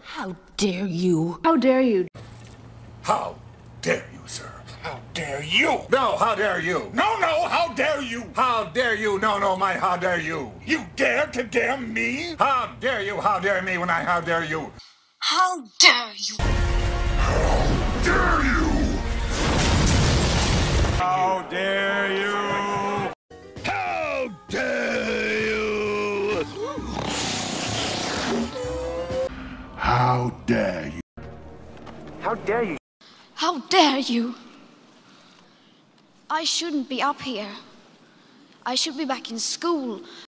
How dare you? How dare you? How dare you, sir? How dare you? No, how dare you? No, how dare you? How dare you? No, my how dare you? You dare to dare me? How dare you? How dare me when I how dare you? How dare you? How dare you? How dare you? How dare you? How dare you? How dare you? How dare you? I shouldn't be up here. I should be back in school.